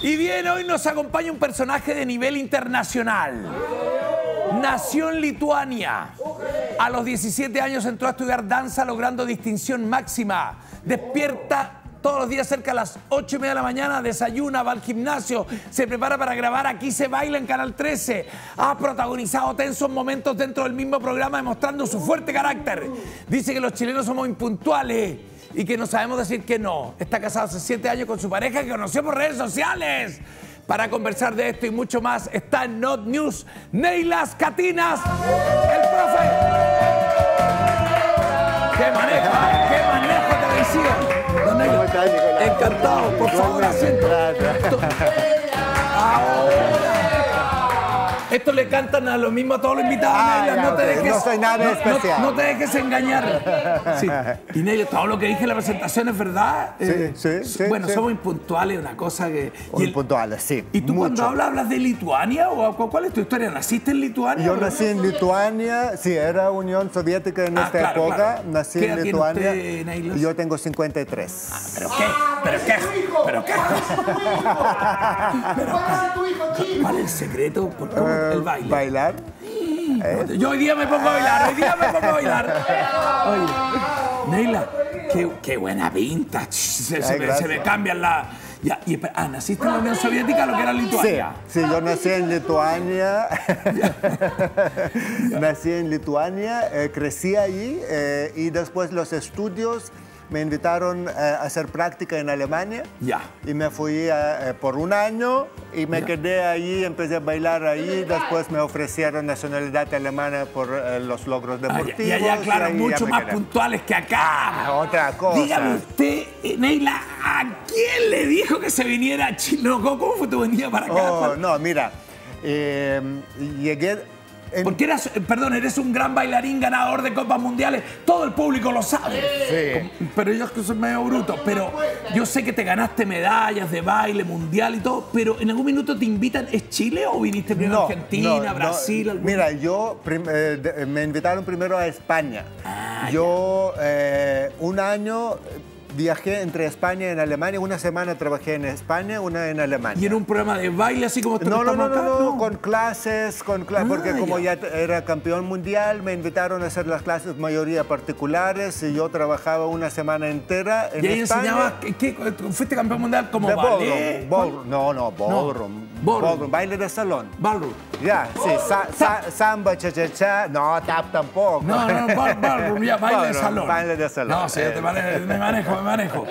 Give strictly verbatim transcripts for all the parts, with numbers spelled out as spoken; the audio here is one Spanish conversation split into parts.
Y bien, hoy nos acompaña un personaje de nivel internacional. Nació en Lituania. A los diecisiete años entró a estudiar danza logrando distinción máxima. Despierta todos los días cerca de las ocho y media de la mañana, desayuna, va al gimnasio, se prepara para grabar Aquí se baila en Canal trece. Ha protagonizado tensos momentos dentro del mismo programa demostrando su fuerte carácter. Dice que los chilenos somos impuntuales y que no sabemos decir que no. Está casado hace siete años con su pareja que conoció por redes sociales. Para conversar de esto y mucho más está en Not News Neila Scatinas, el profe. ¡Qué manejo! ¿eh? ¡Qué manejo televisivo! Don Neila, encantado. Por favor, asiento. Ahora. Esto le cantan a lo mismo a todos los invitados, ah, Neila. No, te dejes, no soy nada no, especial. No, no te dejes engañar. Sí. Y Neila, todo lo que dije en la presentación es verdad. Sí, eh, sí, sí. Bueno, sí. somos impuntuales, una cosa que... Y impuntuales, sí. ¿Y tú mucho. cuando hablas, hablas de Lituania? ¿O cuál es tu historia? ¿Naciste en Lituania? Yo nací en Lituania, sí, era Unión Soviética en ah, esta claro, época. Claro. Nací ¿Qué en edad Lituania. Tiene usted, Neila? Yo tengo cincuenta y tres. Ah, ¿pero qué? ¿Pero qué? ¿Pero qué? ¿Pero qué? ¿Cuál es el secreto? ¿Por qué? Uh, el baile. Bailar. ¿Eh? Yo hoy día me pongo a bailar, hoy día me pongo a bailar. Oye, Neila, qué, qué buena pinta. Se, se, me, se me cambian la... Ya, y, ah, ¿naciste en la Unión Soviética, lo que era Lituania? Sí, sí, yo nací en Lituania. Nací en Lituania, eh, crecí allí eh, y después los estudios me invitaron eh, a hacer práctica en Alemania. Ya. Y me fui eh, por un año y me ya. quedé allí, empecé a bailar ahí. Después me ofrecieron nacionalidad alemana por eh, los logros deportivos. Ah, y allá, claro, y mucho más quedé. puntuales que acá. Ah, otra cosa. Dígame usted, Neila, ¿a quién le dijo que se viniera a Chile? ¿Cómo fue tu venida para acá? Oh, no, mira, eh, llegué... En... Porque eras, perdón, eres un gran bailarín, ganador de copas mundiales. Todo el público lo sabe. Sí. Pero yo soy medio bruto. Pero yo sé que te ganaste medallas de baile mundial y todo. Pero en algún minuto te invitan. ¿Es Chile o viniste primero no, a Argentina, no, Brasil? No. Mira, yo eh, de, me invitaron primero a España. Ah, yo eh, un año... Viajé entre España y en Alemania. Una semana trabajé en España, una en Alemania. ¿Y en un programa de baile así como esto no, que no, estamos no, acá? No, no, con clases, con cla ah, porque como ya. ya era campeón mundial, me invitaron a hacer las clases mayoría particulares y yo trabajaba una semana entera en ¿Y ahí España. enseñabas? ¿qué, qué, ¿Fuiste campeón mundial como de ballet? Ballroom, ballroom. No, no, ballroom. No. Ballroom. Ballroom, baile de salón. Ballroom. Ya, sí, sa, sa, samba, cha-cha-cha, no, tap tampoco. No, no, no, ballroom, ya, baile de salón. Baile de salón. No, sí, eh. te manejo, me manejo, me manejo.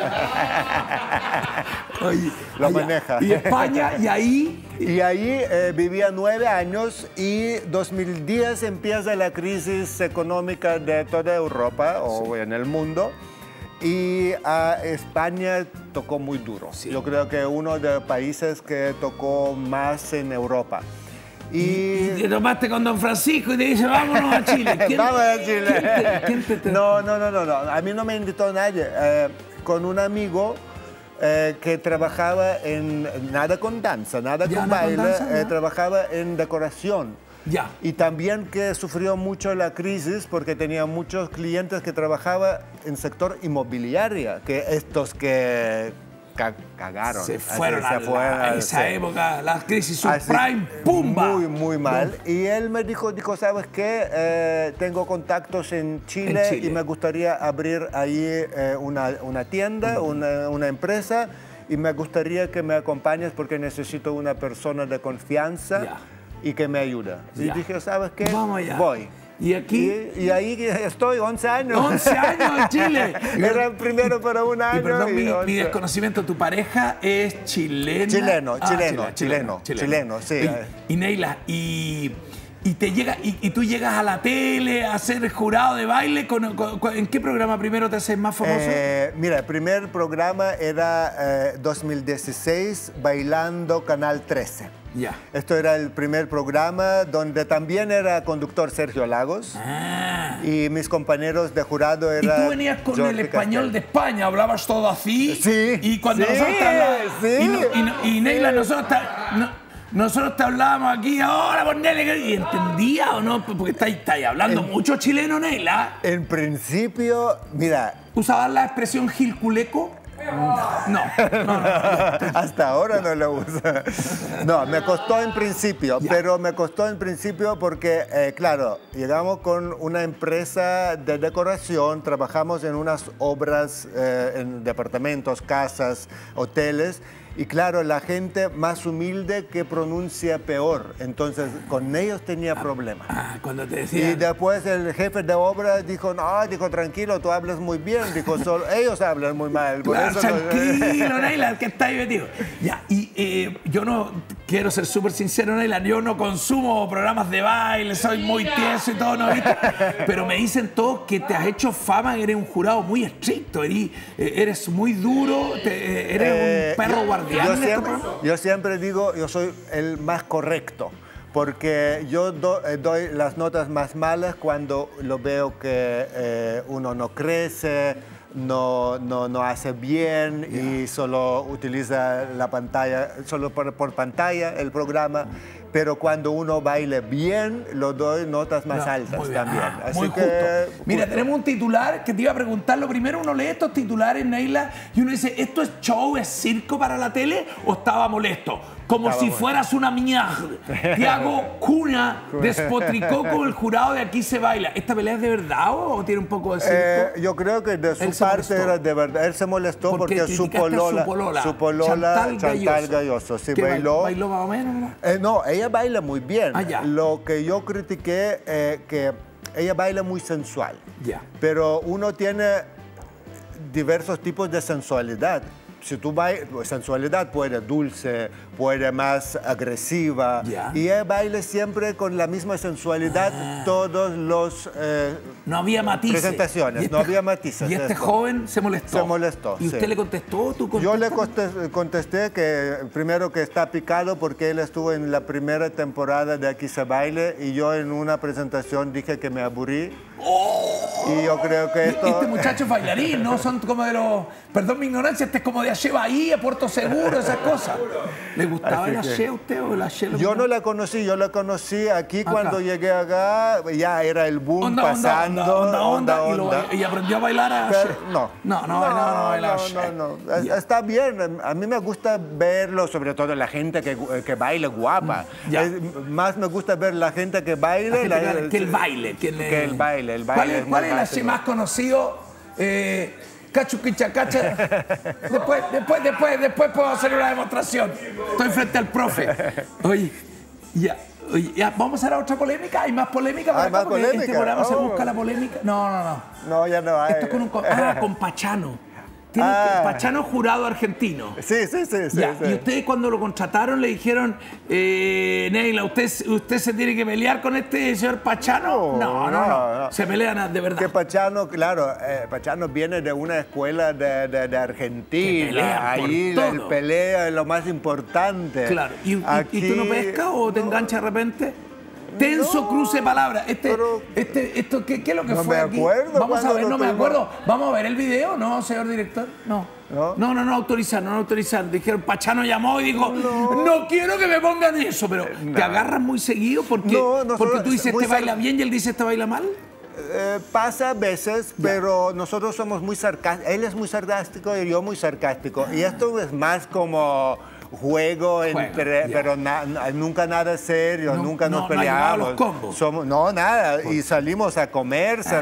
Oye, lo allá. maneja. Y España, y ahí... Y ahí eh, vivía nueve años y dos mil diez empieza la crisis económica de toda Europa o sí. en el mundo. Y a España tocó muy duro. Sí. Yo creo que uno de los países que tocó más en Europa. Y, y te tomaste con Don Francisco y te dice, vámonos a Chile. ¿Quién, Vamos a Chile. ¿quién te, quién te, te... No, no, no, no, no. A mí no me invitó nadie. Eh, con un amigo eh, que trabajaba en, nada con danza, nada con baile, con danza, eh, trabajaba en decoración. Ya. Y también que sufrió mucho la crisis porque tenía muchos clientes que trabajaban en sector inmobiliario, que estos que cagaron. Se fueron así, a se fueron, la, esa sí. época, la crisis subprime, ¡pumba! Muy, muy mal. Y él me dijo, dijo ¿sabes qué? Eh, tengo contactos en Chile, en Chile y me gustaría abrir ahí eh, una, una tienda, uh-huh. una, una empresa, y me gustaría que me acompañes porque necesito una persona de confianza. Yeah. Y que me ayuda. Y ya. dije, ¿sabes qué? Vamos allá. Voy. ¿Y aquí? Y, y ahí estoy, once años. once años en Chile. Era primero para un año. Y perdón, y mi, mi desconocimiento, ¿tu pareja es chilena? Chileno, ah, chileno, chileno, chileno, chileno, chileno, sí. Y, y Neila, y... Y, te llega, y, y tú llegas a la tele a ser jurado de baile. Con, con, con, ¿En qué programa primero te haces más famoso? Eh, mira, el primer programa era eh, dos mil dieciséis, Bailando Canal trece. Ya. Esto era el primer programa donde también era conductor Sergio Lagos. Ah. Y mis compañeros de jurado eran... Y tú venías con Jordi el español Castel. de España, hablabas todo así. Sí. Y cuando sí, nosotros te hablábamos... Sí, y, no, y, no, y Neila, sí. nosotros... Te, no, Nosotros te hablábamos aquí, ahora por Neila, y entendía o no, porque estáis, estáis hablando en, mucho chileno, Neila. En principio, mira... ¿Usabas la expresión gilculeco? No, no, no, no. Hasta ahora no lo uso. No, me costó en principio, ya. pero me costó en principio porque, eh, claro, llegamos con una empresa de decoración, trabajamos en unas obras, eh, en departamentos, casas, hoteles, y claro, la gente más humilde que pronuncia peor. Entonces, con ellos tenía problemas. Ah, cuando te decían... Y después el jefe de obra dijo, no, dijo, tranquilo, tú hablas muy bien. Dijo, solo ellos hablan muy mal. Por claro, eso tranquilo, no... Neylan, que está ahí metido. Ya, y eh, yo no, quiero ser súper sincero, Neylan, yo no consumo programas de baile, soy muy tieso y todo, ¿no? ¿Viste? Pero me dicen todos que te has hecho fama, eres un jurado muy estricto, eres, eres muy duro, te, eres eh, un perro guardián. Yo siempre, yo siempre digo, yo soy el más correcto, porque yo do, eh, doy las notas más malas cuando lo veo que eh, uno no crece, no, no, no hace bien yeah. y solo utiliza la pantalla, solo por, por pantalla el programa. Pero cuando uno baile bien, lo doy notas más no, altas también. Ah, Así muy que, justo. Mira, tenemos un titular que te iba a preguntar. Lo primero, uno lee estos titulares, Neylan, y uno dice, ¿esto es show, es circo para la tele o estaba molesto? Como estaba si bueno. fueras una mierda. Thiago Cunha despotricó con el jurado de Aquí se baila. ¿Esta pelea es de verdad o tiene un poco de circo? Eh, yo creo que de su Él parte era de verdad. Él se molestó porque, porque su polola, su polola, su polola Chantal, Chantal Galloso, sí, bailó. ¿Bailó más o menos? ¿No? Eh, no, ella baila muy bien. Ah, lo que yo critiqué eh, que ella baila muy sensual. Ya. Pero uno tiene diversos tipos de sensualidad. Si tú bailas, sensualidad puede dulce, puede más agresiva. Yeah. Y ella baila siempre con la misma sensualidad ah. todos los eh, no había matices. presentaciones, este, no había matices. Y este esto. joven se molestó. Se molestó, ¿Y usted sí. le contestó? ¿Tú Yo le contesté, contesté que primero que está picado porque él estuvo en la primera temporada de Aquí se baile y yo en una presentación dije que me aburrí. Oh. Y yo creo que esto... Este muchacho es bailarín, ¿no? Son como de los... Perdón mi ignorancia, este es como de Ache Bahía, Puerto Seguro, esas cosas. ¿Le gustaba el Ache a usted o el Ache? Yo no la conocí, yo la conocí aquí acá. Cuando llegué acá, ya era el boom onda, pasando. Onda, onda, onda, onda, onda. Y, lo, y aprendió a bailar a Ache. No. No, no, no, no, no, no, no, no, no. Yeah. Está bien, a mí me gusta verlo, sobre todo la gente que, que baila guapa. Yeah. Es, más me gusta ver la gente que baile. La gente la, que, que el baile. Que, le... que el baile, el baile. ¿Cuál es, cuál es el Ache más conocido? Eh, Cachuquichacacha. Después, después, después, después puedo hacer una demostración. Estoy frente al profe. Oye, ya, oye, ya, vamos a la otra polémica. ¿Hay más polémica? ¿Hay más polémica? Este programa oh. se busca la polémica. No, no, no. No, ya no hay. Esto es con un... Ah, con Pachano. Tiene ah. que, Pachano jurado argentino. Sí, sí, sí. sí, ya, sí. Y ustedes cuando lo contrataron le dijeron, eh, Neylan, ¿usted, ¿usted se tiene que pelear con este señor Pachano? No, no, no. no. no. Se pelean de verdad. Que Pachano, claro, eh, Pachano viene de una escuela de, de, de Argentina. Ahí el pelea es lo más importante. Claro. ¿Y, Aquí... ¿Y tú no pescas o te no. enganchas de repente? Tenso no, cruce de palabras. Este, pero, este, esto, ¿qué, ¿Qué es lo que no fue me aquí? Acuerdo Vamos a ver, no me tengo... acuerdo. Vamos a ver el video, ¿no, señor director? No. No, no, no, no autorizar, no autorizar. Dijeron, Pachano llamó y dijo, no, no quiero que me pongan eso, pero no. ¿Te agarran muy seguido? Porque, no, no, porque tú dices, este baila bien y él dice, este baila mal. Eh, pasa a veces, ya. Pero nosotros somos muy sarcásticos. Él es muy sarcástico y yo muy sarcástico. Y esto es más como... Juego, entre, yeah. pero na, nunca nada serio, no, nunca nos no, peleamos. No, los combos. Somos, no, nada. Y salimos a comer, ah.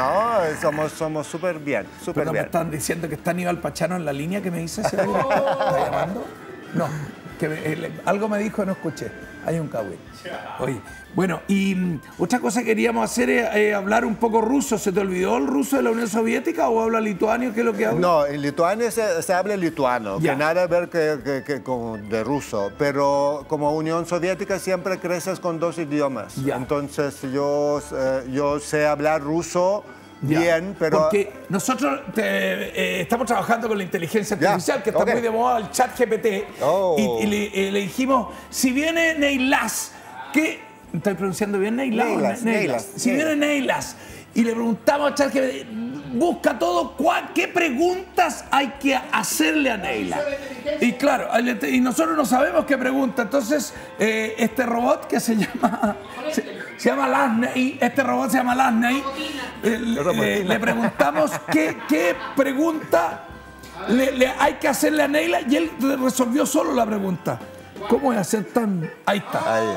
no, somos somos súper bien, súper bien. ¿Me están diciendo que está Aníbal Pachano en la línea que me dice? ¿Se oh. ¿Está llamando? No, que me, eh, algo me dijo y no escuché. Hay un cagüín. Oye, bueno, y um, otra cosa que queríamos hacer es eh, hablar un poco ruso. ¿Se te olvidó el ruso de la Unión Soviética o habla lituano? ¿Qué es lo que habla? No, en lituano se, se habla lituano, ya. Que nada que ver que, que, que con de ruso. Pero como Unión Soviética siempre creces con dos idiomas. Ya. Entonces yo, eh, yo sé hablar ruso. Ya, bien, pero... Porque nosotros te, eh, estamos trabajando con la inteligencia artificial, ya, que está okay. muy de moda, el chat G P T, oh. y, y le, eh, le dijimos, si viene Neylan, ¿qué? ¿Estoy pronunciando bien Neylan? Neylan, Neylan. Neylan. Si viene Neylan, y le preguntamos al chat G P T, busca todo, ¿qué preguntas hay que hacerle a Neylan? Y claro, y nosotros no sabemos qué pregunta, entonces eh, este robot que se llama... Se, Se llama Lasney, este robot se llama Lasney. Eh, le, le preguntamos qué, qué pregunta le, le, hay que hacerle a Neila y él resolvió solo la pregunta. ¿Cómo es hacer tan...? Ahí está. Ahí.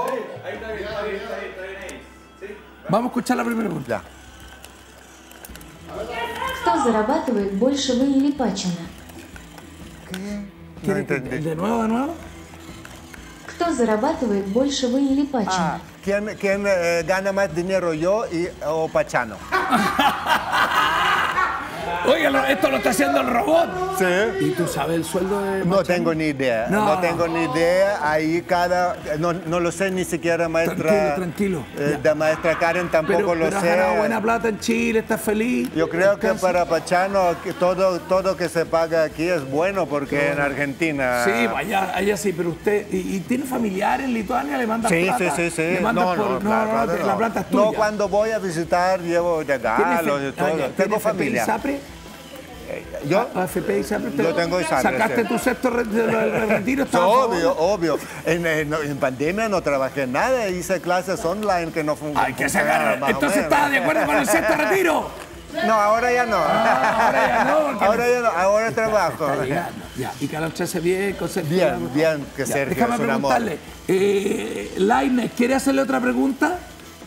Vamos a escuchar la primera pregunta. Кто зарабатывает больше, вы или Пачина? No entendí. ¿De nuevo, de nuevo? Кто зарабатывает больше, вы или Пачина? Ah, ¿quién, quién eh, gana más dinero, yo y, o Pachano? Oiga, esto lo está haciendo el robot. Sí. ¿Y tú sabes el sueldo de No Pachano? tengo ni idea. No. No, tengo ni idea. Ahí cada... No, no lo sé ni siquiera, maestra... Tranquilo, tranquilo. Eh, de maestra Karen tampoco Pero, lo pero sé. has ganado buena plata en Chile, estás feliz. Yo creo que ¿Descansa? para Pachano que todo, todo que se paga aquí es bueno porque Bueno. en Argentina... Sí, allá, allá sí, pero usted... ¿Y, y tiene familiares en Lituania? ¿Le mandan Sí, plata? sí, sí, sí. ¿Le mandan No, por- no, no, la no, plata te- la no. plata es tuya. No, cuando voy a visitar llevo regalos y todo. Ah, ya, ¿tiene Tengo F P I, familia. SAPRE? ¿Yo? ¿A F P I, SAPRE? Yo tengo ISAPRE, ¿Sacaste sí. tu sexto re- de- de- de retiro? Sí, ¿Estabas obvio, todo? obvio. En, en- en pandemia no trabajé nada, hice clases online que no funcionaban. Hay que sacar. Entonces, ¿estás de acuerdo con el sexto retiro? No, ahora ya no. Ah, ahora ya no, porque- Ahora ya no, ahora trabajo. Está llegando. Ya, y Canal trece bien, con Sergio Bien, Lagos. bien, que Ya, Sergio déjame es un amor. preguntarle, eh, Laine, ¿quiere hacerle otra pregunta?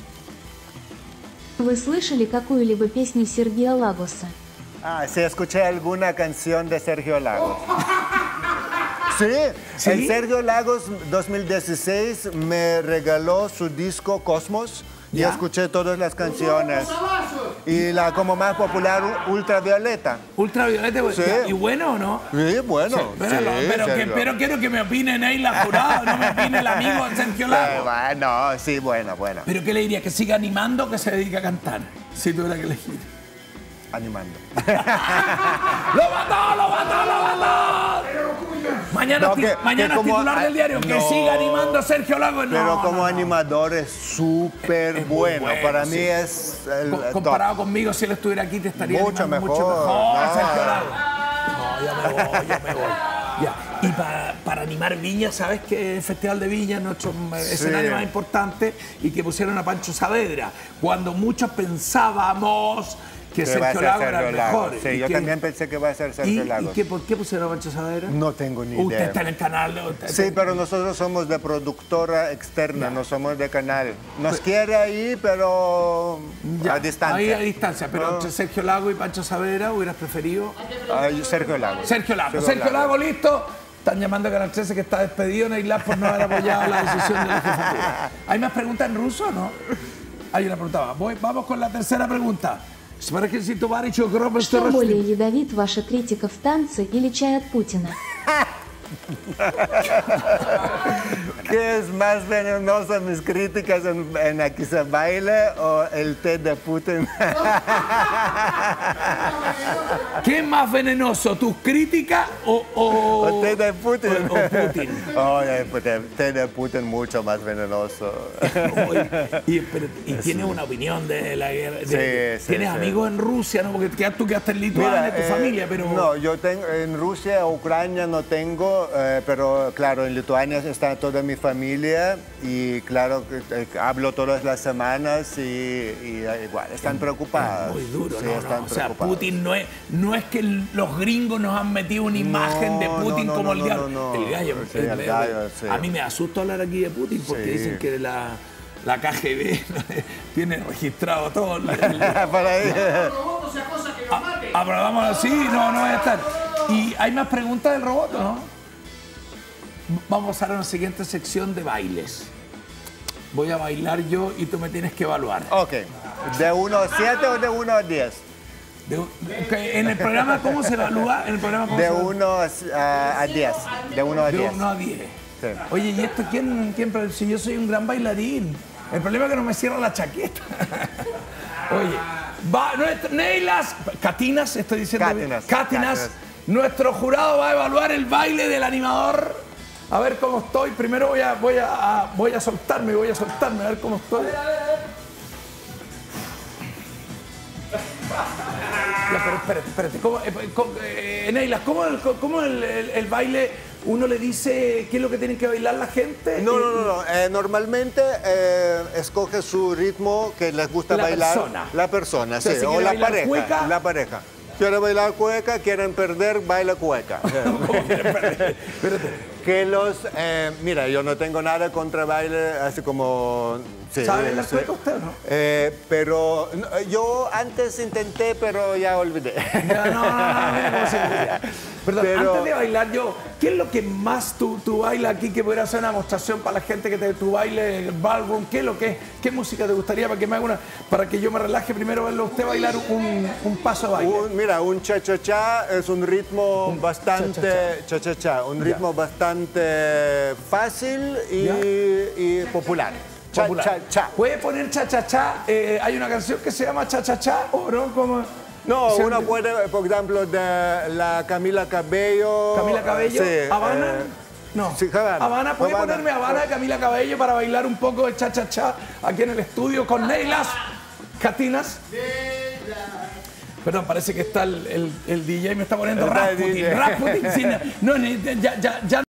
Вы слышали какую-либо песню Сергея Лагоса? Ah, sí, escuché alguna canción de Sergio Lagos. Sí, ¿Sí? el Sergio Lagos dos mil dieciséis me regaló su disco Cosmos y ¿Ya? escuché todas las canciones. Y la como más popular, Ultravioleta. Ultravioleta, Sí. ya, ¿y bueno o no? Sí, bueno. Sí, pero, sí, pero, que, Sergio. pero quiero que me opine Neila Jurado, no me opine el amigo Sergio Eh, Lagos. bueno, sí, bueno, bueno. ¿Pero qué le diría? ¿Que siga animando o que se dedique a cantar? Si tuviera que elegir. Animando. ¡Lo mató, lo mató, lo mató! Mañana, No, ti- que- mañana que como- titular del diario, que no. siga animando a Sergio Lagos. No, Pero como no, no. animador es súper Es muy bueno. bueno, Para sí. mí es el Co- top. comparado conmigo, si él estuviera aquí, te estaría Mucho animando mejor. mucho mejor, No. Sergio Lagos. No, ya me voy, ya me voy. Ya. Y para, para animar Viña, ¿sabes que el Festival de Viña es nuestro escenario más importante y que pusieron a Pancho Saavedra? Cuando muchos pensábamos que Que va a Sergio ser Lagos era el Sergio Lagos. mejor. Sí, ¿Y yo qué- también pensé que va a ser ¿Y, Sergio y Lagos. qué, por qué pusieron a Pancho Saavedra? No tengo ni Usted idea. está en el canal. de- usted- Sí, pero nosotros somos de productora externa, no somos de canal. Nos quiere ahí, pero Ya, a distancia. Ahí a distancia, pero No. entre Sergio Lagos y Pancho Saavedra hubieras preferido. Ay, Sergio Lagos. Sergio Lagos. Sergio Lagos, listo. Están llamando a Canal trece que está despedido Neila por no haber apoyado la decisión de la jefatura. ¿Hay más preguntas en ruso o no? Hay una pregunta más. Voy- vamos con la tercera pregunta. Что более ядовит, ваша критика в танце или чай от Путина? ¿Qué es más venenoso, mis críticas en, en Aquí se baile o el té de Putin? ¿Qué es más venenoso, tus críticas o, o, ¿O té de Putin? o- o Putin? Oh, el té- té de Putin mucho más venenoso. y, pero- y tienes una opinión de la guerra. de- Sí, sí, tienes sí. amigos en Rusia, ¿no? Porque quedas- tú quedaste en Lituania, tu eh, familia, pero. No, yo tengo en Rusia, Ucrania no tengo, eh, pero claro, en Lituania está toda mi familia y claro, que, eh, hablo todas las semanas y, y, eh, igual, están preocupados. Muy duro, Sí, no, están no. O sea, preocupados. Putin no es, no es que los gringos nos han metido una imagen de No, Putin no, no, como el no, diablo. no, no. El gallo. Sí, el- el el- gallo, sí. A mí me asusta hablar aquí de Putin porque Sí. dicen que la, la K G B tiene registrado todo. el- el- Para ahí. Ah, pero vamos así, no, no voy a estar. ¿Y hay más preguntas del robot o no? Vamos a pasar a una siguiente sección de bailes. Voy a bailar yo y tú me tienes que evaluar. Ok, ¿de uno a siete o de uno a diez? De- ok, en el programa, ¿cómo se evalúa? En el programa, ¿cómo De se evalúa? uno a diez. De uno a De diez. uno a diez. Sí. Oye, ¿y esto quién, quién? pre- Si yo soy un gran bailarín. El problema es que no me cierra la chaqueta. Oye, va, nuestro- Neilas, Catinas, estoy diciendo. bien. Cátinas, Cátinas, Cátinas. nuestro jurado va a evaluar el baile del animador. A ver cómo estoy. Primero voy a, voy a, a- voy a soltarme, voy a soltarme, a ver cómo estoy. Ya, pero espérate, espérate. ¿Cómo, eh, cómo, eh, Neilas, ¿cómo, el, cómo el, el- el baile uno le dice qué es lo que tienen que bailar la gente? No, Y- no, no, no. Eh, normalmente eh, escoge su ritmo que les gusta La bailar. persona. La persona, O sea, sí. si O quiere la bailar pareja. cueca, la pareja. quiero bailar cueca, quieren perder, baila cueca. ¿Cómo quieren perder? Que los, eh, mira, yo no tengo nada contra baile, así como... Sí, ¿Sabe bailar sí. cueca usted o no? Eh, pero no, yo antes intenté, pero ya olvidé. No, no, no, mira cómo se olvida. Perdón, Pero- antes de bailar yo, ¿qué es lo que más tú, tú bailas aquí que pudiera hacer una demostración para la gente que te, tú baile el ballroom? ¿Qué es lo que qué música te gustaría para que me haga una, para que yo me relaje primero verlo a usted bailar un, un paso de baile? Un- mira, un cha-cha-cha es un ritmo bastante, cha-cha-cha, un ritmo bastante fácil y, Ya. y popular. Popular. Cha-cha-cha. ¿Puede poner cha-cha-cha? Eh, hay una canción que se llama cha-cha-cha, ¿o no? Como, No, se- uno puede, por ejemplo, de la Camila Cabello. Camila Cabello, Sí, Habana. eh, No, sí, Habana. Habana, ¿puede Habana. ponerme Habana de Camila Cabello para bailar un poco de cha-cha-cha aquí en el estudio con Neilas Catinas? Perdón, parece que está el, el, el D J, me está poniendo Está el Rasputin. D J. Rasputin, sí, no, no, ya, ya, ya.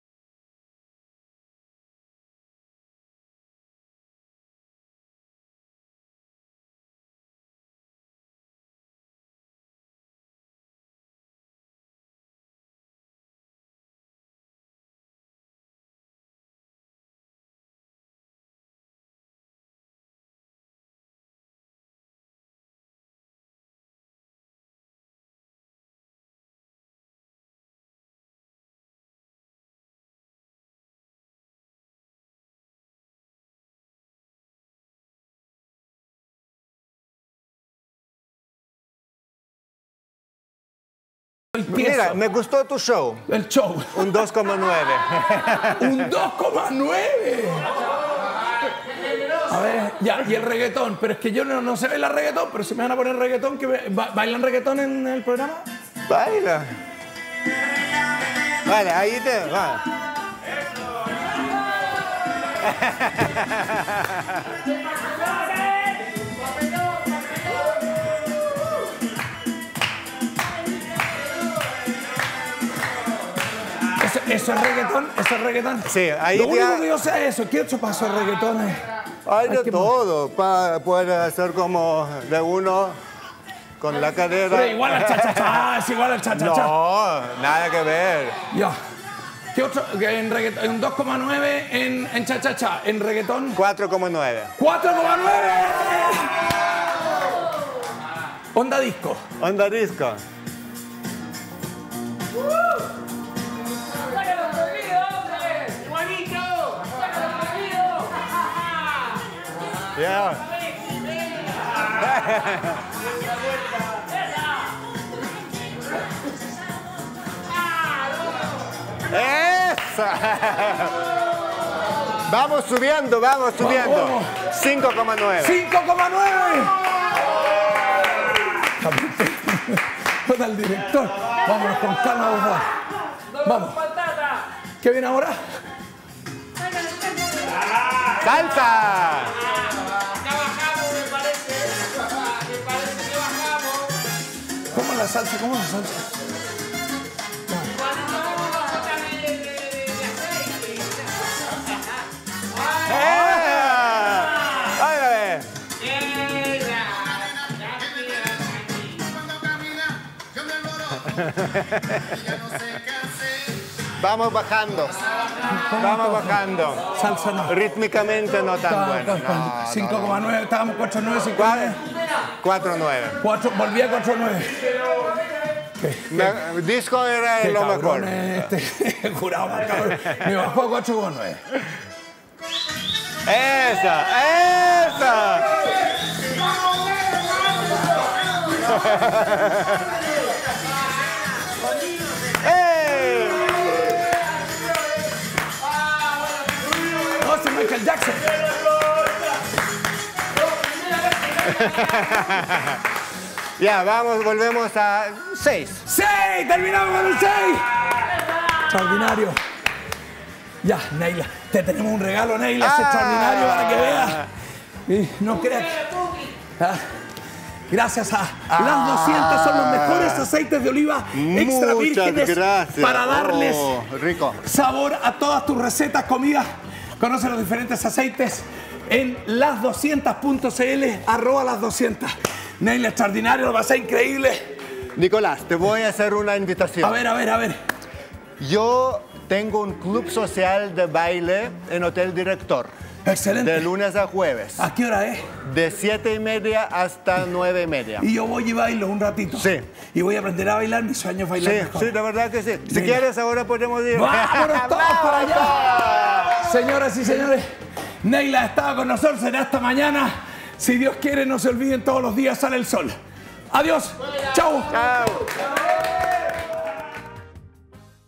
El Mira, tieso, me gustó tu show. el show. Un dos coma nueve. Un dos coma nueve. A ver, ya, y el reggaetón, pero es que yo no, no sé bailar reggaetón, pero si me van a poner reggaetón, que me- ba- ¿bailan reggaetón en el programa? Baila. Vale, ahí te va. ¿Eso, eso es reggaetón? ¿Eso es reggaetón? Sí, ahí Lo ya- único que yo sé es eso. ¿Qué otro paso de reggaetón es? Hay Hay de que- todo. Pa- puede hacer como de uno con la cadera. Pero igual al cha-cha-cha, es igual al cha-cha-cha. No, nada que ver. Ya. ¿Qué otro? Que En reggaetón, en dos coma nueve en, en cha-cha-cha. En reggaetón, cuatro coma nueve. cuatro coma nueve. Onda disco. Onda disco. Yeah. ¡Eso! Vamos subiendo, vamos subiendo. vamos. cinco coma nueve. cinco coma nueve. Todo el director. Vámonos con calma, por favor. Vamos. ¿Qué viene ahora? ¡Salsa! ¿Cómo es la salsa? ¿Cómo es la salsa? ¡Eh! ¡Ay, a ver! Vamos bajando. Vamos bajando. Salsa no. Rítmicamente no tan bueno. No, cinco coma nueve, estábamos cuatro coma nueve, cinco coma nueve. cuatro coma nueve. cuatro, volví a cuatro coma nueve. Me- Disco era Qué lo cabrón mejor. es este jurado más cabrón. Me bajó a cuatro coma nueve. ¡Esa! ¡Esa! ¡Ey! No, ese es Michael Jackson. Ya, vamos, volvemos a seis. ¡Seis! ¡Terminamos con el seis! Extraordinario. Ya, Neila, te tenemos un regalo, Neila, es Ah. extraordinario para que veas. Y no creas. Ah, gracias a las doscientas son los mejores aceites de oliva extra Muchas vírgenes gracias. para darles Oh, rico. sabor a todas tus recetas, comidas. Conoce los diferentes aceites en las doscientas punto c l, arroba las doscientas. Neila, extraordinario, lo pasé increíble. Nicolás, te voy a hacer una invitación. A ver, a ver, a ver. Yo tengo un club social de baile en Hotel Director. Excelente. De lunes a jueves. ¿A qué hora es? De siete y media hasta nueve y media. Y yo voy y bailo un ratito. Sí. Y voy a aprender a bailar, mis sueños bailar Sí, mejor. sí, la verdad que sí. Si Mira. quieres, ahora podemos ir. ¡Vámonos todos para allá! Señoras y señores, Neila estaba con nosotros, será hasta mañana. Si Dios quiere, no se olviden, todos los días sale el sol. Adiós. Chau. Chao.